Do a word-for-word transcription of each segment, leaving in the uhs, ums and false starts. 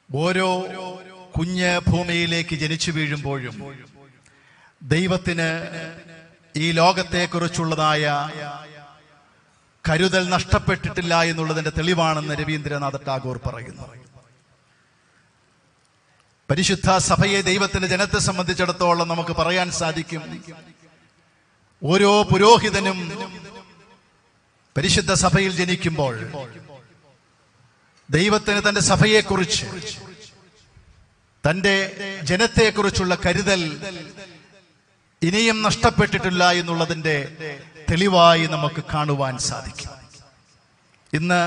ഓരോ കുഞ്ഞ് ഭൂമിയിലേക്ക് ജനിച്ചു വീഴുമ്പോഴും ദൈവത്തിന് ഈ ലോകത്തെക്കുറിച്ചുള്ളതായ കരുതൽ നഷ്ടപ്പെട്ടിട്ടില്ല എന്നുള്ളതിന്റെ തെളിവാണെന്ന് രവീന്ദ്രനാഥ ടാഗോർ പറയുന്നു. പരിശുദ്ധ സഭയെ ദൈവത്തിന്റെ ജനത്തെ സംബന്ധിച്ചിടത്തോളം നമുക്ക് പറയാൻ സാധിക്കും, ഓരോ പുരോഹിതനും പരിശുദ്ധ സഭയിൽ ജനിക്കുമ്പോൾ ദൈവത്തിന് തന്റെ സഭയെക്കുറിച്ച്, തന്റെ ജനത്തെക്കുറിച്ചുള്ള കരുതൽ ഇനിയും നഷ്ടപ്പെട്ടിട്ടില്ല എന്നുള്ളതിന്റെ തെളിവായി നമുക്ക് കാണുവാൻ സാധിക്കും. ഇന്ന്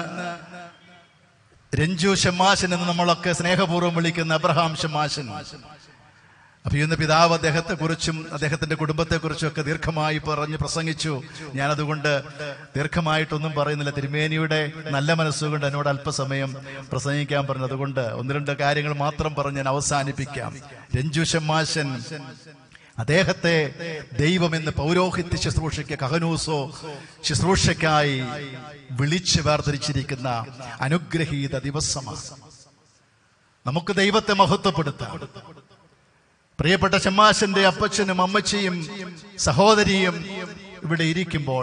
രഞ്ജു ഷമ്മാശൻ എന്ന് നമ്മളൊക്കെ സ്നേഹപൂർവ്വം വിളിക്കുന്ന അബ്രഹാം ഷമ്മാശൻ, അപ്പൊ ഇന്ന് പിതാവ് അദ്ദേഹത്തെ കുറിച്ചും അദ്ദേഹത്തിന്റെ കുടുംബത്തെ കുറിച്ചും ഒക്കെ ദീർഘമായി പറഞ്ഞ് പ്രസംഗിച്ചു. ഞാനതുകൊണ്ട് ദീർഘമായിട്ടൊന്നും പറയുന്നില്ല. തിരുമേനിയുടെ നല്ല മനസ്സുകൊണ്ട് എന്നോട് അല്പസമയം പ്രസംഗിക്കാൻ പറഞ്ഞു. അതുകൊണ്ട് ഒന്ന് രണ്ട് കാര്യങ്ങൾ മാത്രം പറഞ്ഞ് ഞാൻ അവസാനിപ്പിക്കാം. രഞ്ജു ഷമ്മാശൻ അദ്ദേഹത്തെ ദൈവം എന്ന് പൗരോഹിത്യ ശുശ്രൂഷയ്ക്ക്, കഹനൂസോ ശുശ്രൂഷയ്ക്കായി വിളിച്ച് വേർതിരിച്ചിരിക്കുന്ന അനുഗ്രഹീത ദിവസമാണ്. നമുക്ക് ദൈവത്തെ മഹത്വപ്പെടുത്താം. പ്രിയപ്പെട്ട ഷമ്മാശന്റെ അപ്പച്ചനും അമ്മച്ചിയും സഹോദരിയും ഇവിടെ ഇരിക്കുമ്പോൾ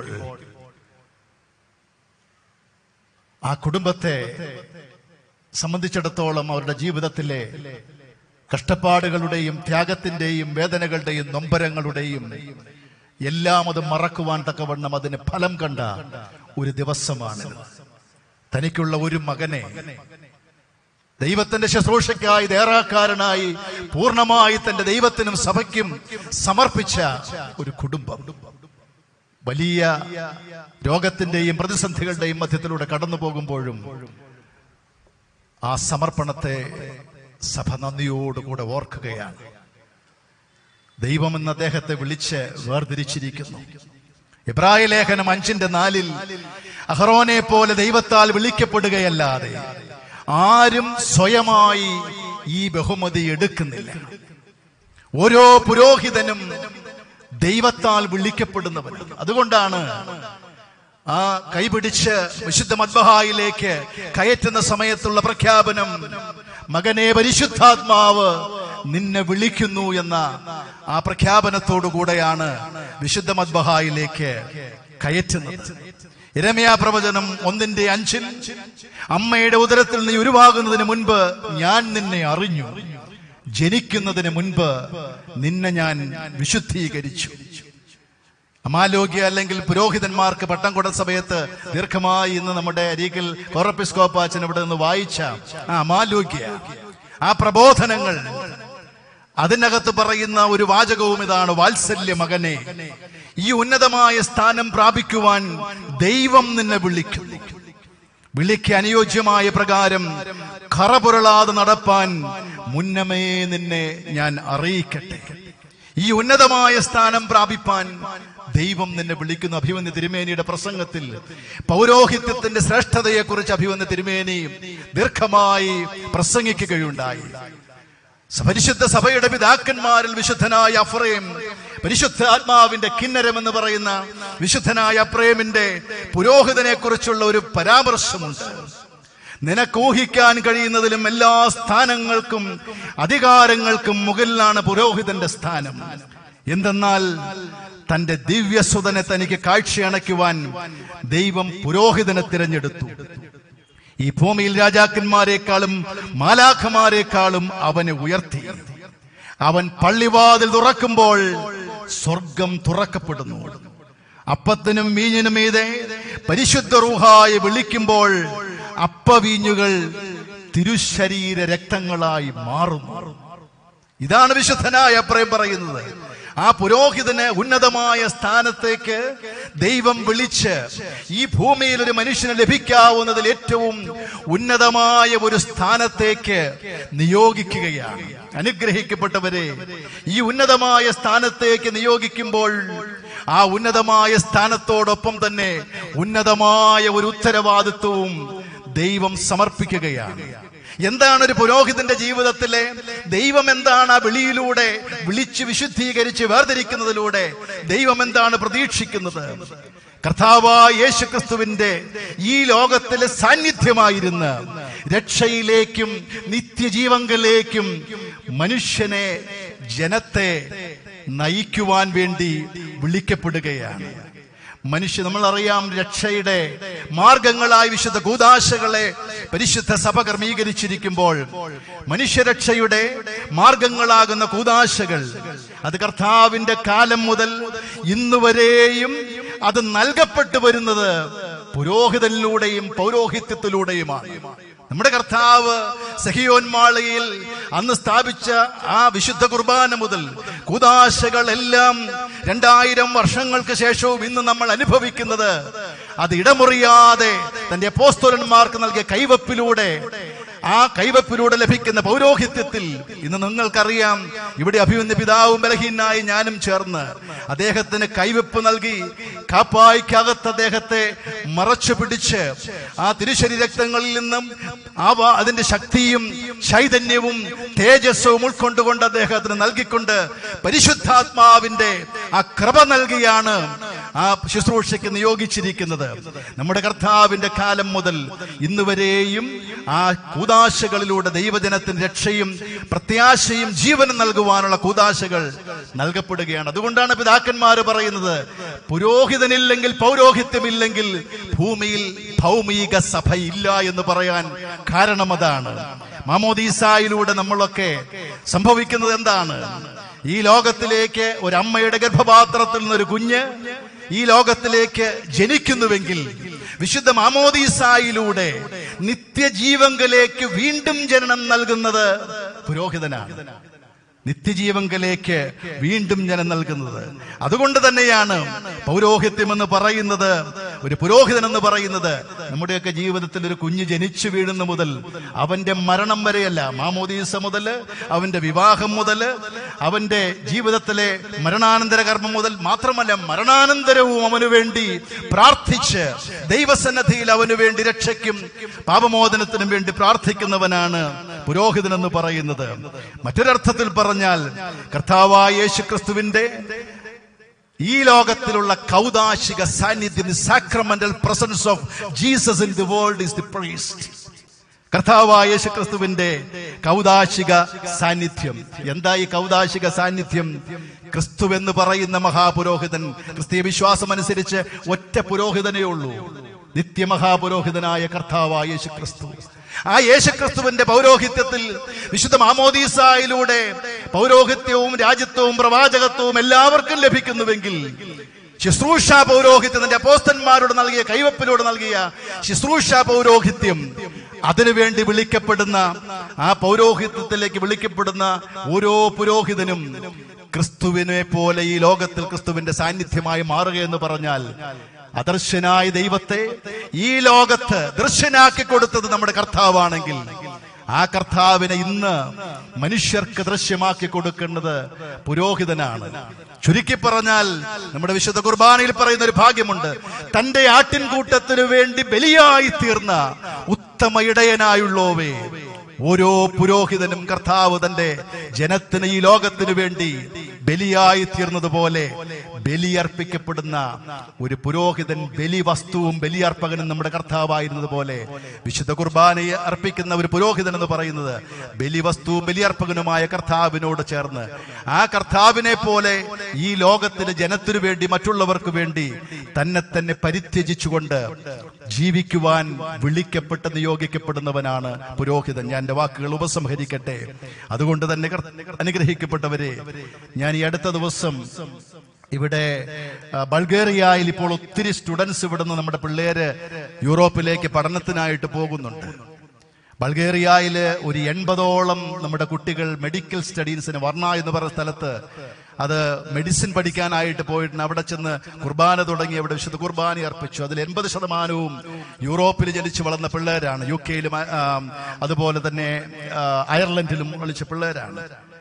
ആ കുടുംബത്തെ സംബന്ധിച്ചിടത്തോളം അവരുടെ ജീവിതത്തിലെ കഷ്ടപ്പാടുകളുടെയും ത്യാഗത്തിന്റെയും വേദനകളുടെയും നൊമ്പരങ്ങളുടെയും എല്ലാം അത് മറക്കുവാൻ തക്കവണ്ണം അതിന് ഫലം കണ്ട ഒരു ദിവസമാണ്. തനിക്കുള്ള ഒരു മകനെ ദൈവത്തിന്റെ ശുശ്രൂഷയ്ക്കായി ദേറാക്കാരനായി പൂർണ്ണമായി തന്റെ ദൈവത്തിനും സഭയ്ക്കും സമർപ്പിച്ച ഒരു കുടുംബം വലിയ രോഗത്തിന്റെയും പ്രതിസന്ധികളുടെയും മധ്യത്തിലൂടെ കടന്നു പോകുമ്പോഴും ആ സമർപ്പണത്തെ സഭ നന്ദിയോടുകൂടെ ഓർക്കുകയാണ്. ദൈവം എന്ന് അദ്ദേഹത്തെ വിളിച്ച് വേർതിരിച്ചിരിക്കുന്നു. എബ്രായ ലേഖനം അഞ്ചിന്റെ നാലിൽ അഹറോനെ പോലെ ദൈവത്താൽ വിളിക്കപ്പെടുകയല്ലാതെ ആരും സ്വയമായി ഈ ബഹുമതി എടുക്കുന്നില്ല. ഓരോ പുരോഹിതനും ദൈവത്താൽ വിളിക്കപ്പെടുന്നവൻ. അതുകൊണ്ടാണ് ആ കൈപിടിച്ച് വിശുദ്ധ മദ്ബഹായിലേക്ക് കയറ്റുന്ന സമയത്തുള്ള പ്രഖ്യാപനം, മകനെ പരിശുദ്ധാത്മാവ് നിന്നെ വിളിക്കുന്നു എന്ന ആ പ്രഖ്യാപനത്തോടു കൂടെയാണ് വിശുദ്ധ മദ്ബഹായിലേക്ക് കയറ്റുന്നത്. യിരെമ്യാ പ്രവചനം ഒന്നിന്റെ അഞ്ചിൽ, അമ്മയുടെ ഉദരത്തിൽ നീ ഉരുവാകുന്നതിന് മുൻപ് ഞാൻ നിന്നെ അറിഞ്ഞു, ജനിക്കുന്നതിന് മുൻപ് നിന്നെ ഞാൻ വിശുദ്ധീകരിച്ചു. അമാലോഗ്യ അല്ലെങ്കിൽ പുരോഹിതന്മാർക്ക് പട്ടം കൊടുത്ത സമയത്ത് ദീർഘമായി ഇന്ന് നമ്മുടെ അരികിൽ കോറപ്പിസ്കോപ്പാച്ചൻ ഇവിടെ നിന്ന് വായിച്ച ആ അമാലോഗ്യ, ആ പ്രബോധനങ്ങൾ, അതിനകത്ത് പറയുന്ന ഒരു വാചകവും ഇതാണ്: വാത്സല്യ മകനെ, ഈ ഉന്നതമായ സ്ഥാനം പ്രാപിക്കുവാൻ ദൈവം നിന്നെ വിളിക്കുന്നു. വിളിക്ക് അനുയോജ്യമായ പ്രകാരം കറപുരളാതെ നടപ്പാൻ മുന്നമേ നിന്നെ ഞാൻ അറിയിക്കട്ടെ. ഈ ഉന്നതമായ സ്ഥാനം പ്രാപിപ്പാൻ ദൈവം നിന്നെ വിളിക്കുന്നു. അഭിമന്യ തിരുമേനിയുടെ പ്രസംഗത്തിൽ പൗരോഹിത്യത്തിന്റെ ശ്രേഷ്ഠതയെ കുറിച്ച് അഭിമന്യ തിരുമേനി ദീർഘമായി പ്രസംഗിക്കുകയുണ്ടായി. പരിശുദ്ധ സഭയുടെ പിതാക്കന്മാരിൽ വിശുദ്ധനായ അഫ്രേം, പരിശുദ്ധ ആത്മാവിന്റെ കിന്നരം എന്ന് പറയുന്ന വിശുദ്ധനായ അഫ്രേമിന്റെ പുരോഹിതനെ കുറിച്ചുള്ള ഒരു പരാമർശമുണ്ട്. നിനക്ക് ഊഹിക്കാൻ കഴിയുന്നതിലും എല്ലാ സ്ഥാനങ്ങൾക്കും അധികാരങ്ങൾക്കും മുകളിലാണ് പുരോഹിതന്റെ സ്ഥാനം. എന്തെന്നാൽ തന്റെ ദിവ്യസുതനെ തനിക്ക് കാഴ്ചയണയ്ക്കുവാൻ ദൈവം പുരോഹിതനെ തിരഞ്ഞെടുത്തു. ഈ ഭൂമിയിൽ രാജാക്കന്മാരെക്കാളും മാലാഖമാരെക്കാളും അവനെ ഉയർത്തി. അവൻ പള്ളിവാതിൽ തുറക്കുമ്പോൾ സ്വർഗം തുറക്കപ്പെടുന്നു. അപ്പത്തിനും വീഞ്ഞിനും മീതെ പരിശുദ്ധ റൂഹായെ വിളിക്കുമ്പോൾ അപ്പവീഞ്ഞുകൾ തിരുശരീര രക്തങ്ങളായി മാറുന്നു. ഇതാണ് വിശുദ്ധനായ അഫ്രേം പറയുന്നത്. ആ പുരോഹിതന് ഉന്നതമായ സ്ഥാനത്തേക്ക് ദൈവം വിളിച്ച് ഈ ഭൂമിയിൽ ഒരു മനുഷ്യന് ലഭിക്കാവുന്നതിൽ ഏറ്റവും ഉന്നതമായ ഒരു സ്ഥാനത്തേക്ക് നിയോഗിക്കുകയാണ്. അനുഗ്രഹിക്കപ്പെട്ടവരെ, ഈ ഉന്നതമായ സ്ഥാനത്തേക്ക് നിയോഗിക്കുമ്പോൾ ആ ഉന്നതമായ സ്ഥാനത്തോടൊപ്പം തന്നെ ഉന്നതമായ ഒരു ഉത്തരവാദിത്വവും ദൈവം സമർപ്പിക്കുകയാണ്. എന്താണ് ഒരു പുരോഹിതന്റെ ജീവിതത്തിലെ ദൈവം എന്താണ് ആ വിളിയിലൂടെ വിളിച്ച് വിശുദ്ധീകരിച്ച് വേർതിരിക്കുന്നതിലൂടെ ദൈവം എന്താണ് പ്രതീക്ഷിക്കുന്നത്? കർത്താവായ യേശുക്രിസ്തുവിന്റെ ഈ ലോകത്തിലെ സാന്നിധ്യമായിരുന്ന രക്ഷയിലേക്കും നിത്യജീവങ്കലേക്കും മനുഷ്യനെ, ജനത്തെ നയിക്കുവാൻ വേണ്ടി വിളിക്കപ്പെടുകയാണ്. മനുഷ്യ നമ്മളറിയാം, രക്ഷയുടെ മാർഗങ്ങളായി വിശുദ്ധ കൂദാശകളെ പരിശുദ്ധ സഭ ക്രമീകരിച്ചിരിക്കുമ്പോൾ മനുഷ്യരക്ഷയുടെ മാർഗങ്ങളാകുന്ന കൂദാശകൾ അത് കർത്താവിന്റെ കാലം മുതൽ ഇന്നുവരെയും അത് നൽകപ്പെട്ടു വരുന്നത് പുരോഹിതനിലൂടെയും പൗരോഹിത്യത്തിലൂടെയുമാണ്. നമ്മുടെ കർത്താവ് സഹിയോൻ മാളികയിൽ അന്ന് സ്ഥാപിച്ച ആ വിശുദ്ധ കുർബാന മുതൽ കൂദാശകളെല്ലാം രണ്ടായിരം വർഷങ്ങൾക്ക് ശേഷവും ഇന്ന് നമ്മൾ അനുഭവിക്കുന്നത് അത് ഇടമുറിയാതെ തന്റെ അപ്പോസ്തലന്മാർക്ക് നൽകിയ കൈവപ്പിലൂടെ, ആ കൈവപ്പിലൂടെ ലഭിക്കുന്ന പൗരോഹിത്യത്തിൽ ഇന്ന് നിങ്ങൾക്കറിയാം, ഇവിടെ അഭിമന്യ പിതാവും ബലഹീനായി ഞാനും ചേർന്ന് അദ്ദേഹത്തിന് കൈവപ്പ് നൽകി കാപ്പായ്ക്കകത്ത് അദ്ദേഹത്തെ മറച്ചു പിടിച്ച് ആ തിരുശരീര രക്തങ്ങളിൽ നിന്നും ആ അതിന്റെ ശക്തിയും ചൈതന്യവും തേജസ്സവും ഉൾക്കൊണ്ടുകൊണ്ട് അദ്ദേഹത്തിന് നൽകിക്കൊണ്ട് പരിശുദ്ധാത്മാവിന്റെ ആ കൃപ നൽകിയാണ് ആ ശുശ്രൂഷയ്ക്ക് നിയോഗിച്ചിരിക്കുന്നത്. നമ്മുടെ കർത്താവിന്റെ കാലം മുതൽ ഇന്നുവരെയും ആ കൂദാശകളിലൂടെ ദൈവജനത്തിന് രക്ഷയും പ്രത്യാശയും ജീവനും നൽകുവാനുള്ള കൂദാശകൾ നൽകപ്പെടുകയാണ്. അതുകൊണ്ടാണ് പിതാക്കന്മാർ പറയുന്നത്, പുരോഹിതനില്ലെങ്കിൽ പൗരോഹിത്യമില്ലെങ്കിൽ ഭൂമിയിൽ ഭൗമിക സഭ ഇല്ല എന്ന് പറയാൻ കാരണം അതാണ്. മാമോദീസായിലൂടെ നമ്മളൊക്കെ സംഭവിക്കുന്നത് എന്താണ്? ഈ ലോകത്തിലേക്ക് ഒരമ്മയുടെ ഗർഭപാത്രത്തിൽ നിന്നൊരു കുഞ്ഞ് ഈ ലോകത്തിലേക്ക് ജനിക്കുന്നുവെങ്കിൽ വിശുദ്ധ മാമോദീസായിലൂടെ നിത്യജീവങ്കലേക്ക് വീണ്ടും ജനനം നൽകുന്നത് പുരോഹിതനാണ്. നിത്യജീവങ്കലേക്ക് വീണ്ടും ജനം നൽകുന്നത്. അതുകൊണ്ട് തന്നെയാണ് പൗരോഹിത്യം എന്ന് പറയുന്നത്, ഒരു പുരോഹിതൻ എന്ന് പറയുന്നത് നമ്മുടെയൊക്കെ ജീവിതത്തിൽ ഒരു കുഞ്ഞ് ജനിച്ചു വീഴുന്ന മുതൽ അവന്റെ മരണം വരെയല്ല, മാമോദീസ മുതൽ അവന്റെ വിവാഹം മുതൽ അവന്റെ ജീവിതത്തിലെ മരണാനന്തര കർമ്മം മുതൽ, മാത്രമല്ല മരണാനന്തരവും അവന് വേണ്ടി പ്രാർത്ഥിച്ച് ദൈവസന്നദ്ധിയിൽ അവന് വേണ്ടി രക്ഷയ്ക്കും പാപമോചനത്തിനും വേണ്ടി പ്രാർത്ഥിക്കുന്നവനാണ് പുരോഹിതൻ എന്ന് പറയുന്നത്. മറ്റൊരർത്ഥത്തിൽ പറഞ്ഞാൽ കർത്താവായ യേശുക്രിസ്തുവിന്റെ ഈ ലോകത്തിലുള്ള കൗദാശിക സാന്നിധ്യം, sacramental presence of Jesus in the world is the priest. കർത്താവായ യേശുക്രിസ്തുവിന്റെ കൗദാശിക സാന്നിധ്യം. എന്താ ഈ കൗദാശിക സാന്നിധ്യം? ക്രിസ്തു എന്ന് പറയുന്ന മഹാപുരോഹിതൻ, ക്രിസ്തീയ വിശ്വാസം അനുസരിച്ച് ഒറ്റ പുരോഹിതനേ ഉള്ളൂ, നിത്യമഹാപുരോഹിതനായ കർത്താവായ യേശുക്രിസ്തു. ആ യേശുക്രിസ്തുവിന്റെ പൗരോഹിത്യത്തിൽ വിശുദ്ധ മാമോദീസായിലൂടെ പൗരോഹിത്യവും രാജ്യത്വവും പ്രവാചകത്വവും എല്ലാവർക്കും ലഭിക്കുന്നുവെങ്കിൽ ശുശ്രൂഷ പൗരോഹിത്യം, തന്റെ അപ്പോസ്തലന്മാരോട് നൽകിയ കൈവപ്പിലൂടെ നൽകിയ ശുശ്രൂഷ പൗരോഹിത്യം, അതിനുവേണ്ടി വിളിക്കപ്പെടുന്ന ആ പൗരോഹിത്യത്തിലേക്ക് വിളിക്കപ്പെടുന്ന ഓരോ പുരോഹിതനും ക്രിസ്തുവിനെ പോലെ ഈ ലോകത്തിൽ ക്രിസ്തുവിന്റെ സാന്നിധ്യമായി മാറുക എന്ന് പറഞ്ഞാൽ, അദർശനായ ദൈവത്തെ ഈ ലോകത്ത് ദൃശ്യനാക്കി കൊടുത്തത് നമ്മുടെ കർത്താവാണെങ്കിൽ ആ കർത്താവിനെ ഇന്ന് മനുഷ്യർക്ക് ദൃശ്യമാക്കി കൊടുക്കേണ്ടത് പുരോഹിതനാണ്. ചുരുക്കി പറഞ്ഞാൽ നമ്മുടെ വിശുദ്ധ കുർബാനയിൽ പറയുന്ന ഒരു ഭാഗ്യമുണ്ട്, തന്റെ ആട്ടിൻകൂട്ടത്തിനു വേണ്ടി ബലിയായി തീർന്ന ഉത്തമ ഇടയനായുള്ളോവേ. ഓരോ പുരോഹിതനും കർത്താവ് തന്റെ ജനത്തിന് ഈ ലോകത്തിനു വേണ്ടി ബലിയായി തീർന്നതുപോലെ ബലിയർപ്പിക്കപ്പെടുന്ന ഒരു പുരോഹിതൻ, ബലി വസ്തുവും ബലിയർപ്പകനും നമ്മുടെ കർത്താവായിരുന്നത് പോലെ വിശുദ്ധ കുർബാനയെ അർപ്പിക്കുന്ന ഒരു പുരോഹിതൻ എന്ന് പറയുന്നത് ബലി വസ്തുവും ബലിയർപ്പകനുമായ കർത്താവിനോട് ചേർന്ന് ആ കർത്താവിനെ പോലെ ഈ ലോകത്തിലെ ജനത്തിനു വേണ്ടി, മറ്റുള്ളവർക്ക് വേണ്ടി തന്നെ തന്നെ പരിത്യജിച്ചുകൊണ്ട് ജീവിക്കുവാൻ വിളിക്കപ്പെട്ട് നിയോഗിക്കപ്പെടുന്നവനാണ് പുരോഹിതൻ. ഞാൻ എന്റെ വാക്കുകൾ ഉപസംഹരിക്കട്ടെ. അതുകൊണ്ട് തന്നെ അനുഗ്രഹിക്കപ്പെട്ടവരെ, ഞാൻ ഈ അടുത്ത ദിവസം ഇവിടെ ബൾഗേറിയയിൽ ഇപ്പോൾ ഒത്തിരി സ്റ്റുഡൻസ് ഇവിടുന്ന് നമ്മുടെ പിള്ളേര് യൂറോപ്പിലേക്ക് പഠനത്തിനായിട്ട് പോകുന്നുണ്ട്. ബൾഗേറിയയില് ഒരു എൺപതോളം നമ്മുടെ കുട്ടികൾ മെഡിക്കൽ സ്റ്റഡീസിന്, വർണ്ണ എന്ന് പറയുന്ന സ്ഥലത്ത് അത് മെഡിസിൻ പഠിക്കാനായിട്ട് പോയിട്ടുണ്ട്. അവിടെ ചെന്ന് കുർബാന തുടങ്ങി അവിടെ വിശുദ്ധ കുർബാന അർപ്പിച്ചു. അതിൽ എൺപത് ശതമാനവും യൂറോപ്പിൽ ജനിച്ചു വളർന്ന പിള്ളേരാണ്. യു കെയിലും അതുപോലെ തന്നെ അയർലൻഡിലും കളിച്ച പിള്ളേരാണ്.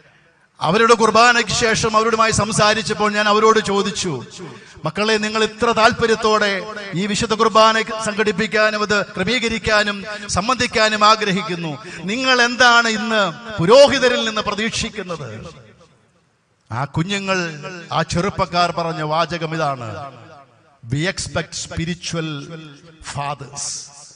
അവരുടെ കുർബാനയ്ക്ക് ശേഷം അവരോടുമായി സംസാരിച്ചപ്പോൾ ഞാൻ അവരോട് ചോദിച്ചു, മക്കളെ, നിങ്ങൾ ഇത്ര താല്പര്യത്തോടെ ഈ വിശുദ്ധ കുർബാന സംഘടിപ്പിക്കാനും അത് ക്രമീകരിക്കാനും സംബന്ധിക്കാനും ആഗ്രഹിക്കുന്നു, നിങ്ങൾ എന്താണ് ഇന്ന് പുരോഹിതരിൽ നിന്ന് പ്രതീക്ഷിക്കുന്നത്? ആ കുഞ്ഞുങ്ങൾ, ആ ചെറുപ്പക്കാർ പറഞ്ഞ വാചകം ഇതാണ്: വി എക്സ്പെക്ട് സ്പിരിച്വൽ ഫാദേഴ്സ്.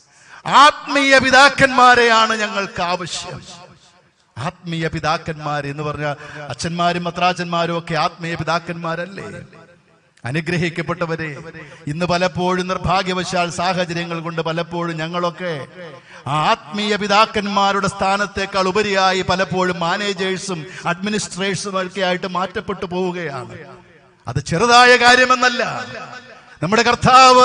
ആത്മീയ പിതാക്കന്മാരെയാണ് ഞങ്ങൾക്ക് ആവശ്യം. ആത്മീയ പിതാക്കന്മാർ എന്ന് പറഞ്ഞ അച്ഛന്മാരും മത്രാച്ചന്മാരും ഒക്കെ ആത്മീയ പിതാക്കന്മാരല്ലേ? അനുഗ്രഹിക്കപ്പെട്ടവരെ, ഇന്ന് പലപ്പോഴും നിർഭാഗ്യവശാൽ സാഹചര്യങ്ങൾ കൊണ്ട് പലപ്പോഴും ഞങ്ങളൊക്കെ ആത്മീയ പിതാക്കന്മാരുടെ സ്ഥാനത്തേക്കാൾ ഉപരിയായി പലപ്പോഴും മാനേജേഴ്സും അഡ്മിനിസ്ട്രേഷനും ഒക്കെ ആയിട്ട് മാറ്റപ്പെട്ടു പോവുകയാണ്. അത് ചെറുതായ കാര്യമെന്നല്ല. നമ്മുടെ കർത്താവ്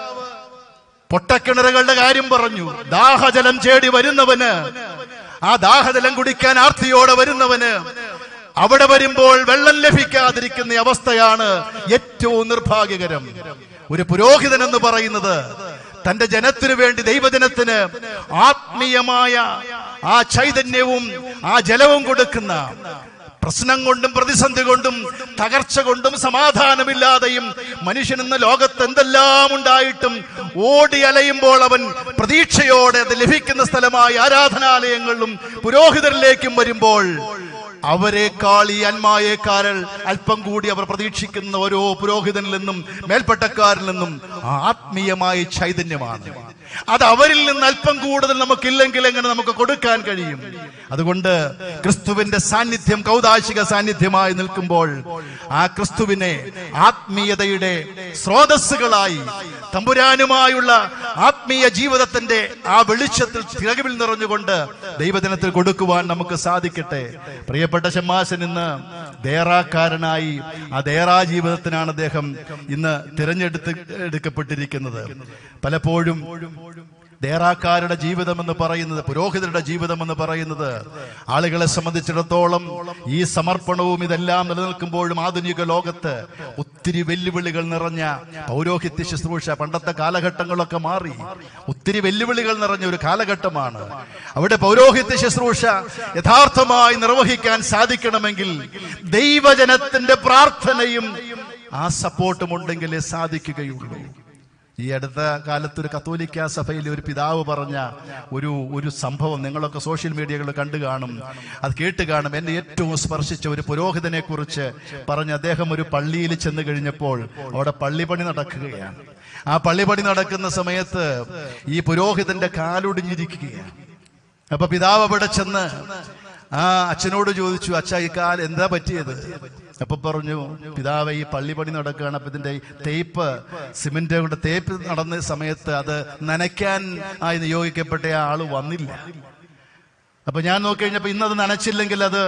പൊട്ടക്കിണറുകളുടെ കാര്യം പറഞ്ഞു. ദാഹജലം ചേടി വരുന്നവന്, ആ ദാഹജലം കുടിക്കാൻ ആർത്തിയോടെ വരുന്നവന് അവിടെ വരുമ്പോൾ വെള്ളം ലഭിക്കാതിരിക്കുന്ന അവസ്ഥയാണ് ഏറ്റവും നിർഭാഗ്യകരം. ഒരു പുരോഹിതൻ എന്ന് പറയുന്നത് തന്റെ ജനത്തിനു വേണ്ടി, ദൈവജനത്തിന് ആത്മീയമായ ആ ചൈതന്യവും ആ ജലവും കൊടുക്കുന്ന, പ്രശ്നം കൊണ്ടും പ്രതിസന്ധി കൊണ്ടും തകർച്ച കൊണ്ടും സമാധാനമില്ലാതെയും മനുഷ്യൻ ഇന്ന് ലോകത്ത് എന്തെല്ലാം ഉണ്ടായിട്ടും ഓടി അലയുമ്പോൾ അവൻ പ്രതീക്ഷയോടെ അത് ലഭിക്കുന്ന സ്ഥലമായി ആരാധനാലയങ്ങളിലും പുരോഹിതരിലേക്കും വരുമ്പോൾ അവരെക്കാൾ ഈ അന്മായേക്കാരൽ അല്പം കൂടി അവർ പ്രതീക്ഷിക്കുന്ന ഓരോ പുരോഹിതനിൽ നിന്നും മേൽപ്പട്ടക്കാരിൽ നിന്നും ആത്മീയമായ ചൈതന്യമാണ്. അത് അവരിൽ നിന്ന് അല്പം കൂടുതൽ നമുക്കില്ലെങ്കിൽ എങ്ങനെ നമുക്ക് കൊടുക്കാൻ കഴിയും? അതുകൊണ്ട് ക്രിസ്തുവിന്റെ സാന്നിധ്യം കൗദാശിക സാന്നിധ്യമായി നിൽക്കുമ്പോൾ ആ ക്രിസ്തുവിനെ ആത്മീയതയുടെ സ്രോതസ്സുകളായി, തമ്പുരാനുമായുള്ള ആത്മീയ ജീവിതത്തിന്റെ ആ വെളിച്ചത്തിൽ തികവിൽ നിറഞ്ഞുകൊണ്ട് ദൈവദിനത്തിൽ കൊടുക്കുവാൻ നമുക്ക് സാധിക്കട്ടെ. പ്രിയപ്പെട്ട ഷമ്മാശൻ ഇന്ന് ദേറാക്കാരനായി, ആ ദേറാ ജീവിതത്തിനാണ് അദ്ദേഹം ഇന്ന് തിരഞ്ഞെടുത്ത് എടുക്കപ്പെട്ടിരിക്കുന്നത്. പലപ്പോഴും ദേറാക്കാരുടെ ജീവിതം എന്ന് പറയുന്നത്, പുരോഹിതരുടെ ജീവിതം എന്ന് പറയുന്നത് ആളുകളെ സംബന്ധിച്ചിടത്തോളം ഈ സമർപ്പണവും ഇതെല്ലാം നിലനിൽക്കുമ്പോഴും ആധുനിക ലോകത്ത് ഒത്തിരി വെല്ലുവിളികൾ നിറഞ്ഞ പൗരോഹിത്യ ശുശ്രൂഷ, പണ്ടത്തെ കാലഘട്ടങ്ങളൊക്കെ മാറി ഒത്തിരി വെല്ലുവിളികൾ നിറഞ്ഞ ഒരു കാലഘട്ടമാണ്. അവിടെ പൗരോഹിത്യ ശുശ്രൂഷ യഥാർത്ഥമായി നിർവഹിക്കാൻ സാധിക്കണമെങ്കിൽ ദൈവജനത്തിന്റെ പ്രാർത്ഥനയും ആ സപ്പോർട്ടും ഉണ്ടെങ്കിലേ സാധിക്കുകയുള്ളൂ. ഈ അടുത്ത കാലത്ത് ഒരു കത്തോലിക്ക സഭയിലെ ഒരു പിതാവ് പറഞ്ഞ ഒരു ഒരു സംഭവം നിങ്ങളൊക്കെ സോഷ്യൽ മീഡിയകളിൽ കണ്ടു കാണും, അത് കേട്ട് കാണും. എന്നെ ഏറ്റവും സ്പർശിച്ച ഒരു പുരോഹിതനെ കുറിച്ച് പറഞ്ഞ് അദ്ദേഹം ഒരു പള്ളിയിൽ ചെന്ന് കഴിഞ്ഞപ്പോൾ അവിടെ പള്ളിപ്പണി നടക്കുകയാണ്. ആ പള്ളിപ്പണി നടക്കുന്ന സമയത്ത് ഈ പുരോഹിതന്റെ കാലൊടിഞ്ഞിരിക്കുകയാണ്. അപ്പൊ പിതാവ് അവിടെ ചെന്ന് ആ അച്ഛനോട് ചോദിച്ചു, അച്ഛാ ഈ കാൽ എന്താ പറ്റിയത്? അപ്പൊ പറഞ്ഞു, പിതാവ് ഈ പള്ളിപ്പണി നടക്കുകയാണ്, അപ്പൊ ഇതിന്റെ തേപ്പ്, സിമെന്റ് കൊണ്ട് തേപ്പ് നടന്ന സമയത്ത് അത് നനയ്ക്കാൻ ആയി നിയോഗിക്കപ്പെട്ട ആ ആള് വന്നില്ല. അപ്പൊ ഞാൻ നോക്കി കഴിഞ്ഞപ്പോ ഇന്നത് നനച്ചില്ലെങ്കിൽ അത്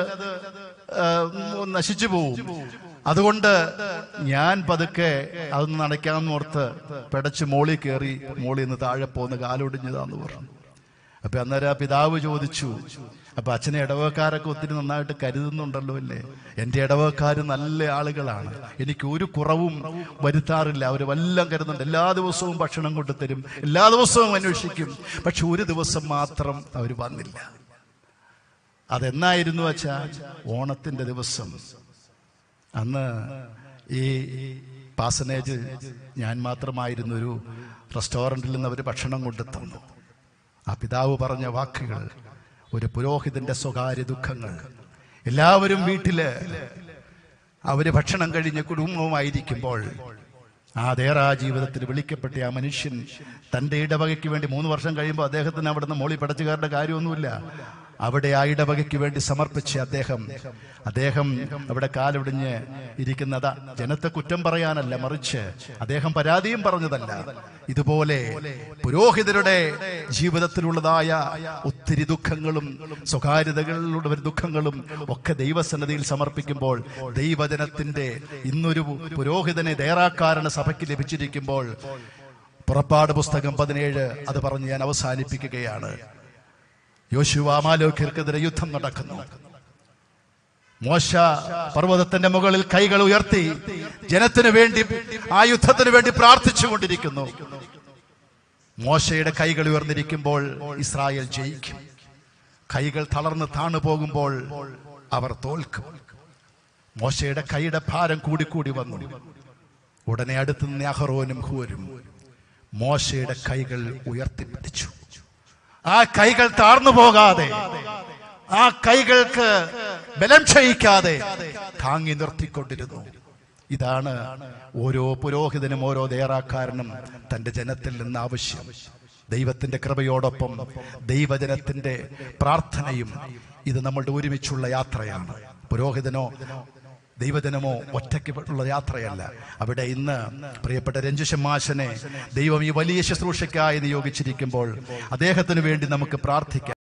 നശിച്ചു പോവും. അതുകൊണ്ട് ഞാൻ പതുക്കെ അതൊന്ന് നനയ്ക്കാമെന്ന് ഓർത്ത് പെടച്ച് മോളിൽ കയറി മോളിൽ നിന്ന് താഴെ പോന്ന് കാലൊടിഞ്ഞതാന്ന് പറഞ്ഞു. അപ്പൊ അന്നേരം ആ പിതാവ് ചോദിച്ചു, അപ്പൊ അച്ഛനെ ഇടവക്കാരൊക്കെ ഒത്തിരി നന്നായിട്ട് കരുതുന്നുണ്ടല്ലോ അല്ലേ? എന്റെ ഇടവക്കാര് നല്ല ആളുകളാണ്, എനിക്ക് ഒരു കുറവും വരുത്താറില്ല, അവര് വല്ലതും കരുതുന്നുണ്ട്, എല്ലാ ദിവസവും ഭക്ഷണം കൊണ്ടുതരും, എല്ലാ ദിവസവും അന്വേഷിക്കും. പക്ഷെ ഒരു ദിവസം മാത്രം അവർ വന്നില്ല. അതെന്നായിരുന്നു അച്ഛാ? ഓണത്തിന്റെ ദിവസം. അന്ന് ഈ പാസനേജ് ഞാൻ മാത്രമായിരുന്നു ഒരു റെസ്റ്റോറൻറ്റിൽ നിന്ന് അവർ ഭക്ഷണം കൊണ്ടു തന്നു. ആ പിതാവ് പറഞ്ഞ വാക്കുകൾ, ഒരു പുരോഹിതന്റെ സ്വകാര്യ ദുഃഖങ്ങൾ. എല്ലാവരും വീട്ടില് അവര് ഭക്ഷണം കഴിഞ്ഞ് കുടുംബവുമായിരിക്കുമ്പോൾ ആ ദേറാ ജീവിതത്തിൽ വിളിക്കപ്പെട്ട ആ മനുഷ്യൻ തന്റെ ഇടവകയ്ക്ക് വേണ്ടി മൂന്ന് വർഷം കഴിയുമ്പോൾ അദ്ദേഹത്തിന് അവിടുന്ന് മോളി പടച്ചുകാരുടെ കാര്യമൊന്നുമില്ല, അവിടെ ആ ഇടവകയ്ക്ക് വേണ്ടി സമർപ്പിച്ച് അദ്ദേഹം അദ്ദേഹം അവിടെ കാലൊടിഞ്ഞ് ഇരിക്കുന്നതാ. ജനത്തെ കുറ്റം പറയാനല്ല, മറിച്ച് അദ്ദേഹം പരാതിയും പറഞ്ഞതല്ല. ഇതുപോലെ പുരോഹിതരുടെ ജീവിതത്തിലുള്ളതായ ഒത്തിരി ദുഃഖങ്ങളും സ്വകാര്യതകളിലുള്ള ദുഃഖങ്ങളും ഒക്കെ ദൈവസന്നിധിയിൽ സമർപ്പിക്കുമ്പോൾ ദൈവജനത്തിന്റെ ഇന്നൊരു പുരോഹിതനെ ദേറാക്കാരന് സഭയ്ക്ക് ലഭിച്ചിരിക്കുമ്പോൾ, പുറപ്പാട് പുസ്തകം പതിനേഴ് അത് പറഞ്ഞ് ഞാൻ അവസാനിപ്പിക്കുകയാണ്. യോശുവ അമാലേക്യർക്കെതിരെ യുദ്ധം നടക്കുന്നു. മോശ പർവ്വതത്തിന്റെ മുകളിൽ കൈകൾ ഉയർത്തി ജനത്തിനു വേണ്ടി, ആ യുദ്ധത്തിന് വേണ്ടി പ്രാർത്ഥിച്ചു കൊണ്ടിരിക്കുന്നു. മോശയുടെ കൈകൾ ഉയർന്നിരിക്കുമ്പോൾ ഇസ്രായേൽ ജയിക്കും. കൈകൾ തളർന്ന് താണു പോകുമ്പോൾ അവർ തോൽക്കും. മോശയുടെ കൈയുടെ ഭാരം കൂടിക്കൂടി വന്നു. ഉടനെ അടുത്ത് നിന്ന് അഹറോനും ഹൂരും മോശയുടെ കൈകൾ ഉയർത്തിപ്പിടിച്ചു. ആ കൈകൾ താഴ്ന്നു പോകാതെ, ആ കൈകൾക്ക് ബലം ക്ഷയിക്കാതെ താങ്ങി നിർത്തിക്കൊണ്ടിരുന്നു. ഇതാണ് ഓരോ പുരോഹിതനും ഓരോ ദേറാക്കാരനും തൻ്റെ ജനത്തിൽ നിന്ന് ആവശ്യം. ദൈവത്തിൻ്റെ കൃപയോടൊപ്പം ദൈവജനത്തിൻ്റെ പ്രാർത്ഥനയും ഇത് നമ്മളുടെ ഒരുമിച്ചുള്ള യാത്രയാണ്. പുരോഹിതനോ ദൈവജനമോ ഒറ്റയ്ക്ക് ഉള്ള യാത്രയല്ല. അവിടെ ഇന്ന് പ്രിയപ്പെട്ട രഞ്ജു ശമാശനെ ദൈവം ഈ വലിയ ശുശ്രൂഷയ്ക്കായി നിയോഗിച്ചിരിക്കുമ്പോൾ അദ്ദേഹത്തിന് വേണ്ടി നമുക്ക് പ്രാർത്ഥിക്കാം.